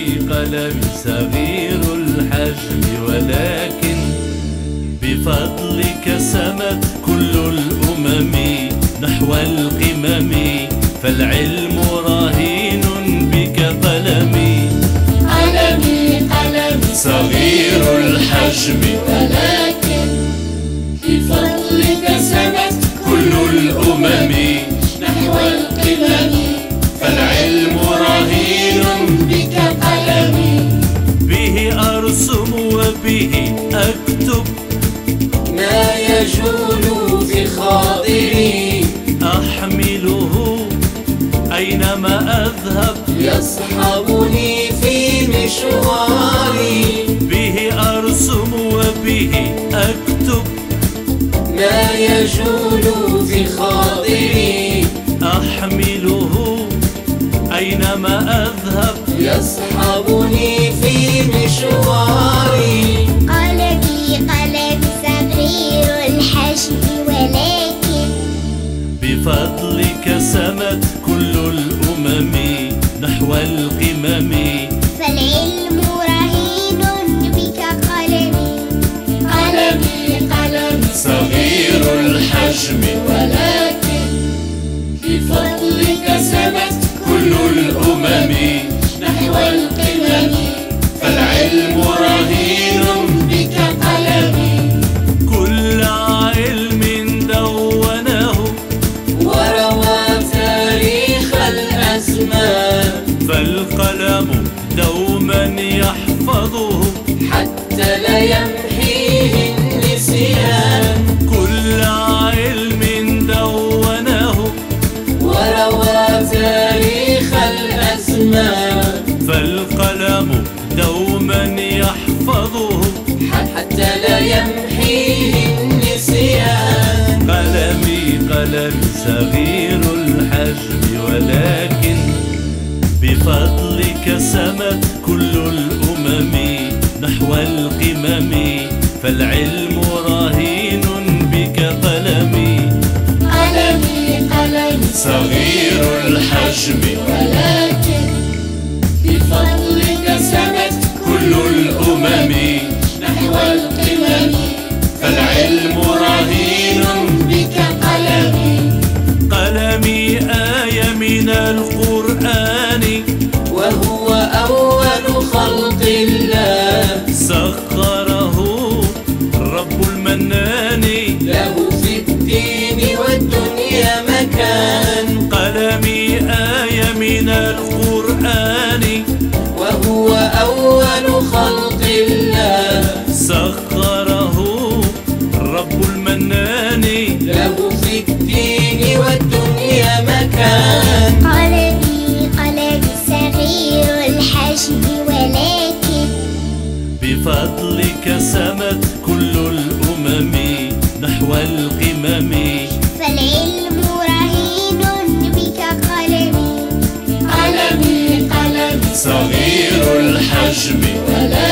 قلمي صغير الحجم ولكن بفضلك سمت كل الأمم نحو القمم، فالعلم رهين بك قلمي. قلمي صغير الحجم ولكن بفضلك سمت كل الأمم نحو القمم، فالعلم رهين بك قلمي. به أرسم وبه أكتب ما يجول في خاطري، أحمله أينما أذهب يصحبني في مشواري. به أرسم وبه أكتب ما يجول في خاطري، أحمله أينما أذهب يصحبني في مشواري. قلمي صغير الحجم ولكن بفضلك سمت كل الأمم نحو القمم، فالعلم رهين بك قلمي. قلمي صغير الحجم ولكن بفضلك سمت كل الأمم نحو القمم، فالعلم رهين بك قلمي. كل علم دونه وروى تاريخ الأزمان، فالقلم دوما يحفظه حتى لا يمحيه النسيان. كل علم دونه وروى تاريخ الأزمان، فالقلم دوما يحفظه حتى لا يمحيه النسيان. قلمي صغير الحجم ولكن بفضلك سمت كل الأمم نحو القمم، فالعلم رهين بك قلمي. قلمي صغير الحجم ولكن بفضلك سمت كل الأمم نحو القمم، فالعلم رهين بك قلمي. قلمي آية من القرآن وهو أول خلق الله، سخره الرب المنان له في الدين والدنيا مكان. قلمي آية من القرآن وهو أول خلق الله، سخره الرب المنان له في الدين والدنيا مكان. قلمي صغير الحجم ولكن بفضلك سمت كل الأمم نحو القمم، فالعلم رهين بك قلمي. قلمي صغير الحجم ولكن